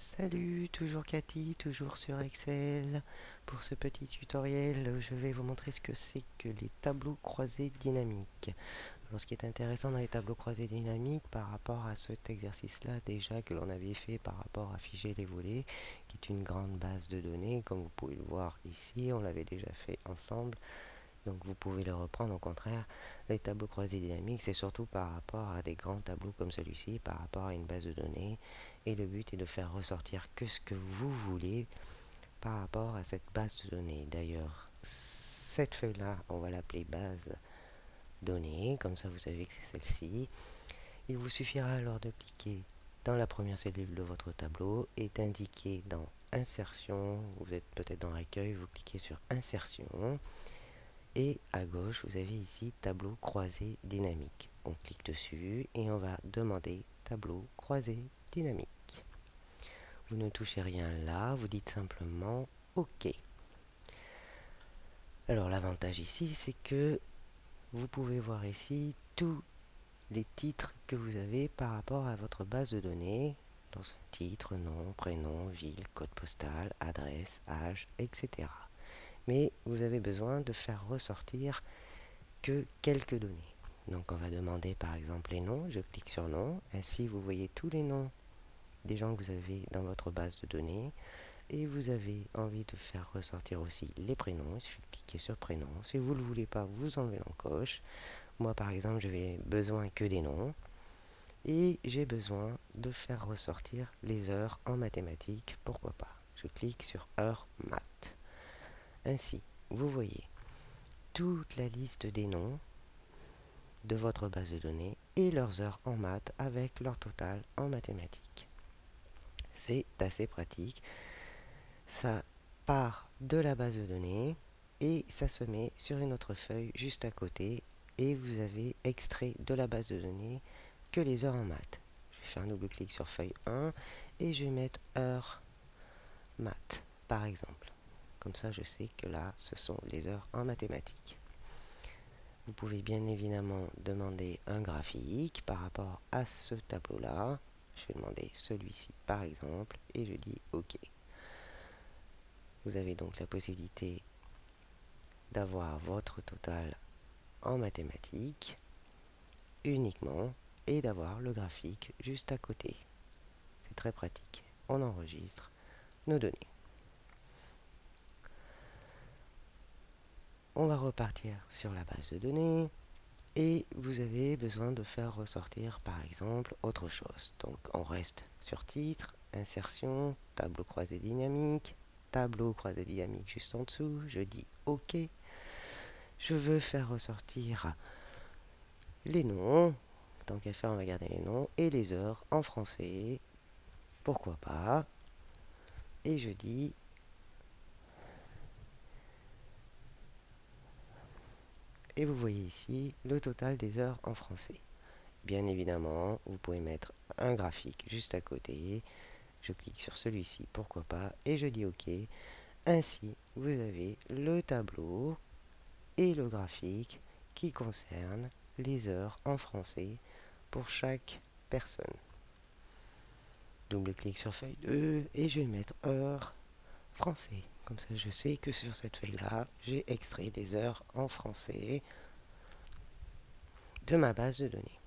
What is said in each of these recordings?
Salut, toujours Cathy, toujours sur Excel. Pour ce petit tutoriel, je vais vous montrer ce que c'est que les tableaux croisés dynamiques. Alors, ce qui est intéressant dans les tableaux croisés dynamiques par rapport à cet exercice-là déjà que l'on avait fait par rapport à figer les volets, qui est une grande base de données, comme vous pouvez le voir ici, on l'avait déjà fait ensemble. Donc vous pouvez le reprendre au contraire. Les tableaux croisés dynamiques, c'est surtout par rapport à des grands tableaux comme celui-ci, par rapport à une base de données. Et le but est de faire ressortir que ce que vous voulez par rapport à cette base de données. D'ailleurs, cette feuille-là, on va l'appeler base données, comme ça vous savez que c'est celle-ci. Il vous suffira alors de cliquer dans la première cellule de votre tableau et d'indiquer dans Insertion, vous êtes peut-être dans Accueil, vous cliquez sur Insertion. Et à gauche, vous avez ici tableau croisé dynamique. On clique dessus et on va demander tableau croisé dynamique. Vous ne touchez rien là, vous dites simplement OK. Alors l'avantage ici, c'est que vous pouvez voir ici tous les titres que vous avez par rapport à votre base de données. Dans ce titre, nom, prénom, ville, code postal, adresse, âge, etc. Mais vous avez besoin de faire ressortir que quelques données. Donc on va demander par exemple les noms, je clique sur nom, ainsi vous voyez tous les noms des gens que vous avez dans votre base de données, et vous avez envie de faire ressortir aussi les prénoms, il suffit de cliquer sur prénom. Si vous ne le voulez pas, vous enlevez l'encoche. Moi par exemple, je vais besoin que des noms, et j'ai besoin de faire ressortir les heures en mathématiques, pourquoi pas. Je clique sur heures maths. Ainsi, vous voyez toute la liste des noms de votre base de données et leurs heures en maths avec leur total en mathématiques. C'est assez pratique. Ça part de la base de données et ça se met sur une autre feuille juste à côté et vous avez extrait de la base de données que les heures en maths. Je vais faire un double clic sur feuille 1 et je vais mettre heures maths par exemple. Comme ça je sais que là ce sont les heures en mathématiques. Vous pouvez bien évidemment demander un graphique par rapport à ce tableau-là. Je vais demander celui-ci par exemple et je dis OK. Vous avez donc la possibilité d'avoir votre total en mathématiques uniquement et d'avoir le graphique juste à côté. C'est très pratique. On enregistre nos données. On va repartir sur la base de données. Et vous avez besoin de faire ressortir par exemple autre chose. Donc on reste sur titre, insertion, tableau croisé dynamique, tableau croisé dynamique juste en dessous, je dis OK. Je veux faire ressortir les noms, tant qu'à faire on va garder les noms, et les heures en français, pourquoi pas. Et je dis et vous voyez ici le total des heures en français. Bien évidemment, vous pouvez mettre un graphique juste à côté. Je clique sur celui-ci, pourquoi pas, et je dis OK. Ainsi, vous avez le tableau et le graphique qui concerne les heures en français pour chaque personne. Double-clic sur feuille 2 et je vais mettre heures français. Comme ça, je sais que sur cette feuille-là, j'ai extrait des heures en français de ma base de données.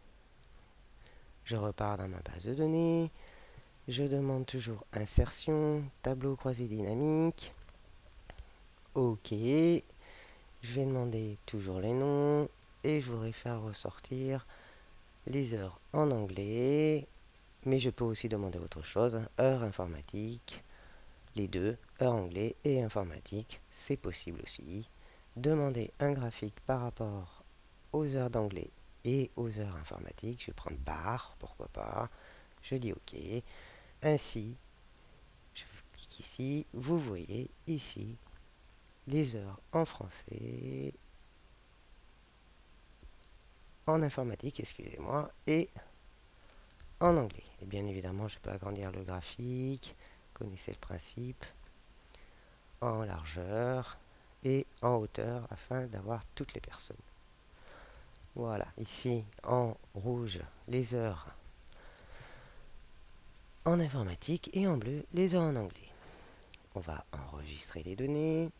Je repars dans ma base de données. Je demande toujours insertion, tableau croisé dynamique. OK. Je vais demander toujours les noms et je voudrais faire ressortir les heures en anglais. Mais je peux aussi demander autre chose, hein, heures informatique, les deux, heures anglais et informatique, c'est possible aussi. Demander un graphique par rapport aux heures d'anglais et aux heures informatiques, je vais prendre barre, pourquoi pas. Je dis OK. Ainsi, je clique ici, vous voyez ici les heures en français, en informatique, excusez-moi, et en anglais. Et bien évidemment, je peux agrandir le graphique, connaissez le principe, en largeur et en hauteur afin d'avoir toutes les personnes. Voilà, ici en rouge, les heures en informatique et en bleu les heures en anglais. On va enregistrer les données.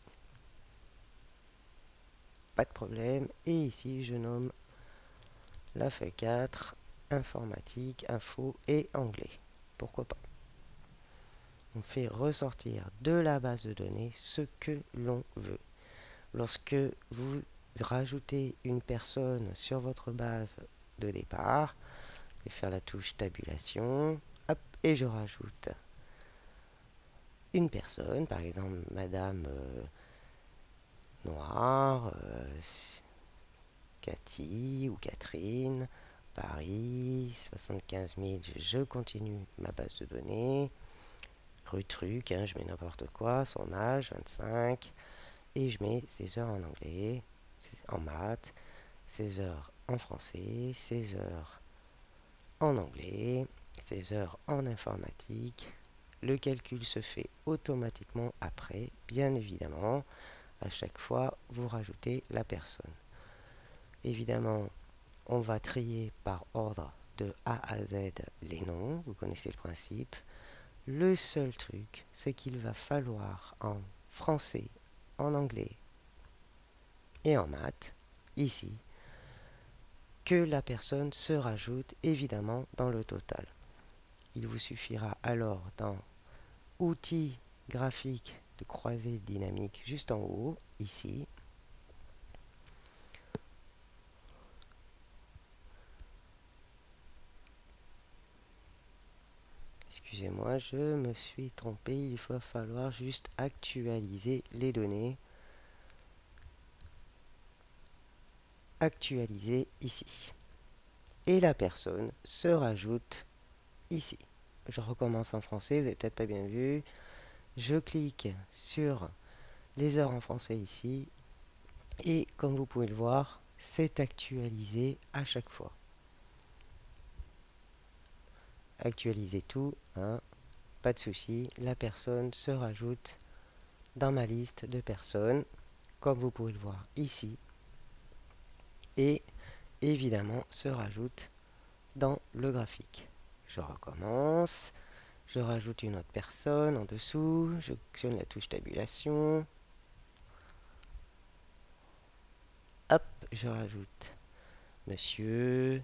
Pas de problème. Et ici, je nomme la feuille 4, informatique, info et anglais. Pourquoi pas. On fait ressortir de la base de données ce que l'on veut. Lorsque vous rajoutez une personne sur votre base de départ, je vais faire la touche tabulation, hop, et je rajoute une personne, par exemple Madame Noire, Cathy ou Catherine, Paris, 75 000, je continue ma base de données, rue Truc, je mets n'importe quoi, son âge, 25, et je mets ses heures en anglais, en maths, ses heures en français, ses heures en anglais, ses heures en informatique. Le calcul se fait automatiquement après, bien évidemment. À chaque fois, vous rajoutez la personne. Évidemment, on va trier par ordre de A à Z les noms, vous connaissez le principe. Le seul truc, c'est qu'il va falloir en français, en anglais et en maths, ici, que la personne se rajoute évidemment dans le total. Il vous suffira alors dans Outils graphiques de croisée dynamique juste en haut, ici, excusez-moi, je me suis trompé, il va falloir juste actualiser les données. Actualiser ici. Et la personne se rajoute ici. Je recommence en français, vous n'avez peut-être pas bien vu. Je clique sur les heures en français ici. Et comme vous pouvez le voir, c'est actualisé à chaque fois. Actualiser tout, pas de souci, la personne se rajoute dans ma liste de personnes, comme vous pouvez le voir ici, et évidemment se rajoute dans le graphique. Je recommence, je rajoute une autre personne en dessous, je sélectionne la touche tabulation, hop, je rajoute monsieur,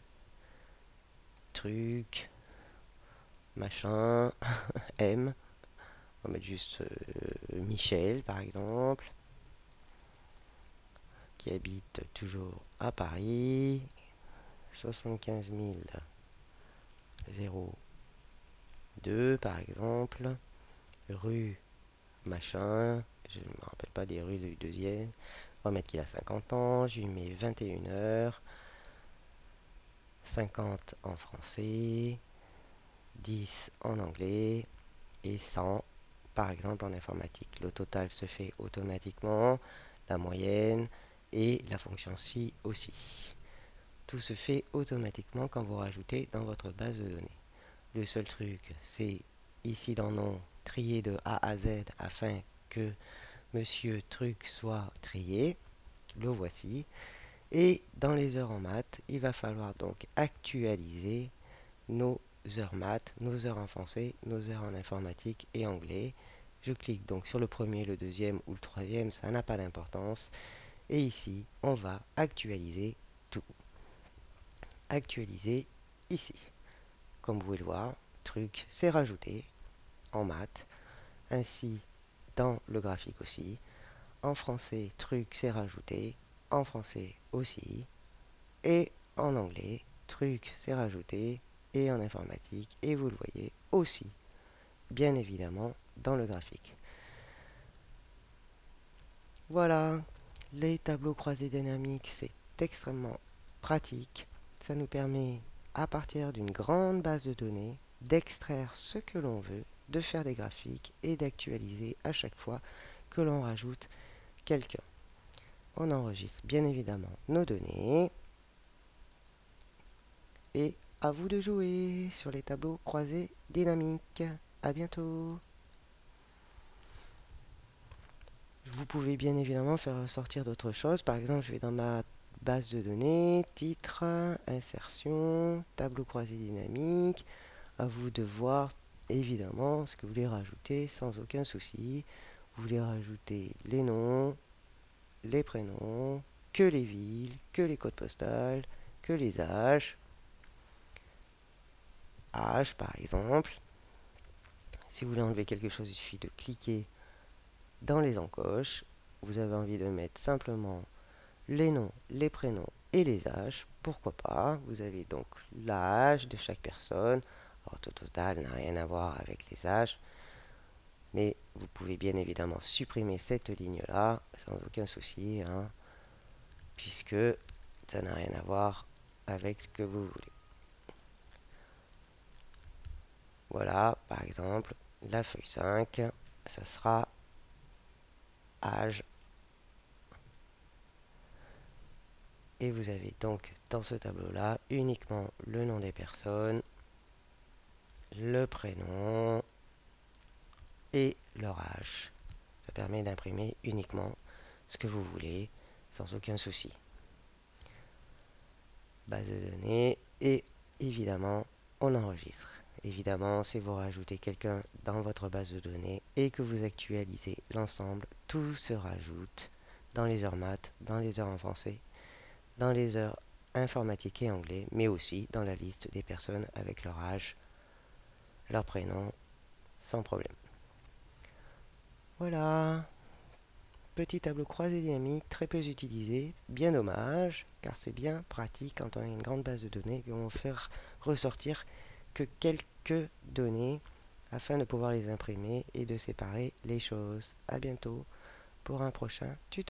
truc, machin, M, on va mettre juste Michel par exemple, qui habite toujours à Paris, 75 002 par exemple, rue machin, je ne me rappelle pas des rues du deuxième, on va mettre qu'il a 50 ans, je lui mets 21 heures, 50 en français, 10 en anglais et 100 par exemple en informatique. Le total se fait automatiquement, la moyenne et la fonction si aussi. Tout se fait automatiquement quand vous rajoutez dans votre base de données. Le seul truc, c'est ici dans nom, trier de A à Z afin que monsieur truc soit trié. Le voici. Et dans les heures en maths, il va falloir donc actualiser nos heures maths, nos heures en français, nos heures en informatique et anglais. Je clique donc sur le premier, le deuxième ou le troisième, ça n'a pas d'importance. Et ici, on va actualiser tout. Actualiser ici. Comme vous pouvez le voir, truc, c'est rajouté en maths, ainsi dans le graphique aussi. En français, truc, c'est rajouté, en français aussi, et en anglais, truc, c'est rajouté, et en informatique, et vous le voyez aussi, bien évidemment, dans le graphique. Voilà, les tableaux croisés dynamiques, c'est extrêmement pratique. Ça nous permet, à partir d'une grande base de données, d'extraire ce que l'on veut, de faire des graphiques et d'actualiser à chaque fois que l'on rajoute quelqu'un. On enregistre bien évidemment nos données et à vous de jouer sur les tableaux croisés dynamiques. À bientôt. Vous pouvez bien évidemment faire ressortir d'autres choses. Par exemple, je vais dans ma base de données, titre, insertion, tableau croisé dynamique. À vous de voir évidemment ce que vous voulez rajouter sans aucun souci. Vous voulez rajouter les noms, les prénoms, que les villes, que les codes postaux, que les âges. Âge par exemple. Si vous voulez enlever quelque chose, il suffit de cliquer dans les encoches. Vous avez envie de mettre simplement les noms, les prénoms et les âges. Pourquoi pas? Vous avez donc l'âge de chaque personne. Alors, au total, n'a rien à voir avec les âges. Mais vous pouvez bien évidemment supprimer cette ligne-là sans aucun souci, hein, puisque ça n'a rien à voir avec ce que vous voulez. Voilà, par exemple, la feuille 5, ça sera âge. Et vous avez donc dans ce tableau-là uniquement le nom des personnes, le prénom et leur âge. Ça permet d'imprimer uniquement ce que vous voulez sans aucun souci. Base de données et évidemment on enregistre. Évidemment, si vous rajoutez quelqu'un dans votre base de données et que vous actualisez l'ensemble, tout se rajoute dans les heures maths, dans les heures en français, dans les heures informatique et anglais, mais aussi dans la liste des personnes avec leur âge, leur prénom, sans problème. Voilà, petit tableau croisé dynamique, très peu utilisé, bien dommage, car c'est bien pratique quand on a une grande base de données et qu'on veut faire ressortir que quelques données afin de pouvoir les imprimer et de séparer les choses. A bientôt pour un prochain tuto.